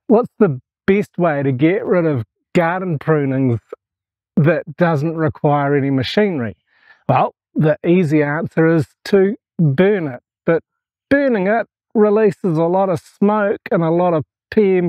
What's the best way to get rid of garden prunings that doesn't require any machinery? Well, the easy answer is to burn it, but burning it releases a lot of smoke and a lot of PM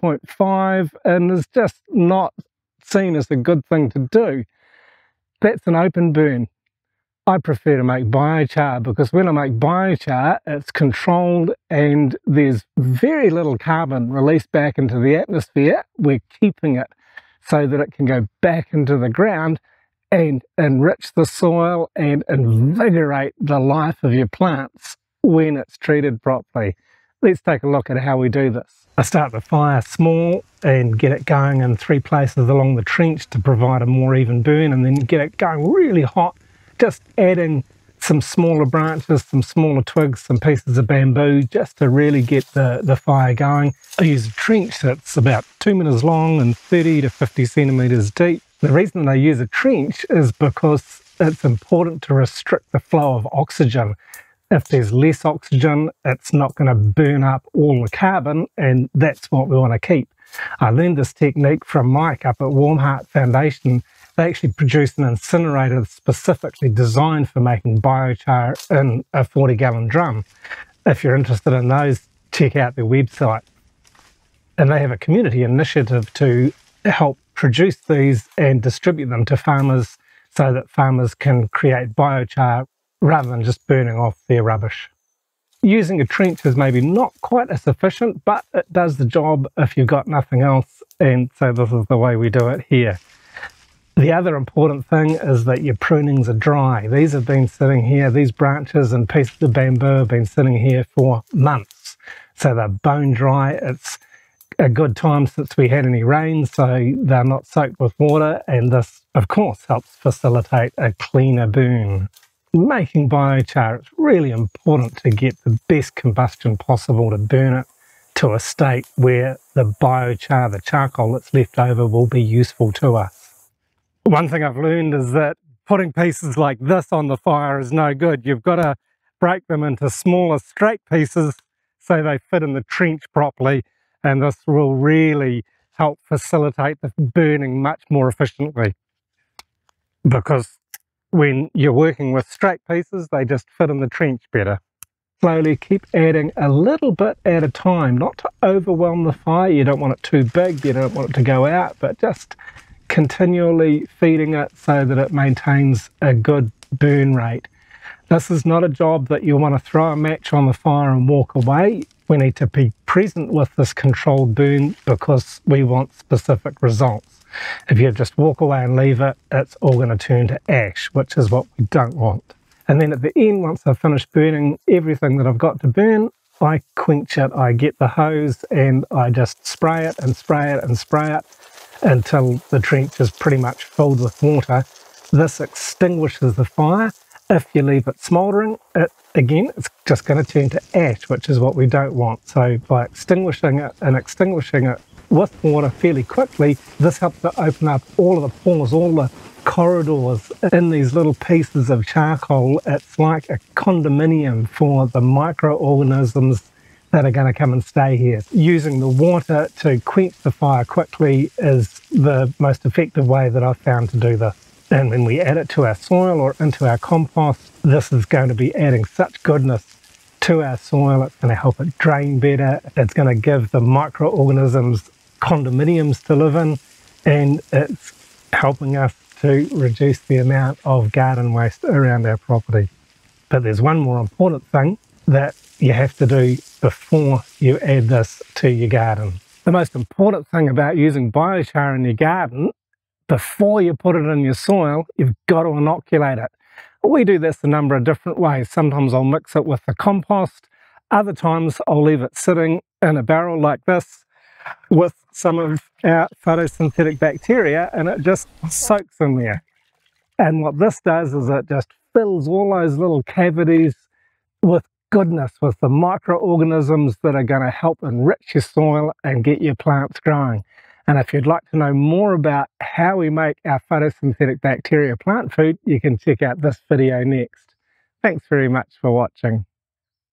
2.5 and is just not seen as a good thing to do. That's an open burn. I prefer to make biochar because when I make biochar, it's controlled and there's very little carbon released back into the atmosphere. We're keeping it so that it can go back into the ground and enrich the soil and invigorate the life of your plants when it's treated properly. Let's take a look at how we do this. I start the fire small and get it going in 3 places along the trench to provide a more even burn, and then get it going really hot, just adding some smaller branches, some smaller twigs, some pieces of bamboo, just to really get the fire going. I use a trench that's about 2 meters long and 30 to 50 centimeters deep. The reason I use a trench is because it's important to restrict the flow of oxygen. If there's less oxygen, it's not going to burn up all the carbon, and that's what we want to keep. I learned this technique from Mike up at Warm Heart Foundation. They actually produce an incinerator specifically designed for making biochar in a 40-gallon drum. If you're interested in those, check out their website. And they have a community initiative to help produce these and distribute them to farmers so that farmers can create biochar rather than just burning off their rubbish. Using a trench is maybe not quite as efficient, but it does the job if you've got nothing else, and so this is the way we do it here. The other important thing is that your prunings are dry. These have been sitting here, these branches and pieces of bamboo have been sitting here for months. So they're bone dry. It's a good time since we had any rain, so they're not soaked with water, and this, of course, helps facilitate a cleaner burn. Making biochar, it's really important to get the best combustion possible to burn it to a state where the biochar, the charcoal that's left over, will be useful to us. One thing I've learned is that putting pieces like this on the fire is no good. You've got to break them into smaller straight pieces so they fit in the trench properly, and this will really help facilitate the burning much more efficiently, because when you're working with straight pieces, they just fit in the trench better. Slowly keep adding a little bit at a time, not to overwhelm the fire. You don't want it too big, you don't want it to go out, but just continually feeding it so that it maintains a good burn rate. This is not a job that you want to throw a match on the fire and walk away. We need to be present with this controlled burn because we want specific results. If you just walk away and leave it, it's all going to turn to ash, which is what we don't want. And then at the end, once I've finished burning everything that I've got to burn, I quench it. I get the hose and I just spray it and spray it and spray it until the trench is pretty much filled with water. This extinguishes the fire. If you leave it smouldering, it's just going to turn to ash, which is what we don't want. So by extinguishing it and extinguishing it with water fairly quickly, this helps to open up all of the pores, all the corridors in these little pieces of charcoal. It's like a condominium for the microorganisms that are going to come and stay here. Using the water to quench the fire quickly is the most effective way that I've found to do this. And when we add it to our soil or into our compost, this is going to be adding such goodness to our soil. It's going to help it drain better. It's going to give the microorganisms condominiums to live in, and it's helping us to reduce the amount of garden waste around our property. But there's one more important thing that you have to do before you add this to your garden. The most important thing about using biochar in your garden, before you put it in your soil, you've got to inoculate it. We do this a number of different ways. Sometimes I'll mix it with the compost. Other times I'll leave it sitting in a barrel like this with some of our photosynthetic bacteria, and it just soaks in there. And what this does is it just fills all those little cavities with goodness, with the microorganisms that are going to help enrich your soil and get your plants growing. And if you'd like to know more about how we make our photosynthetic bacteria plant food, you can check out this video next. Thanks very much for watching.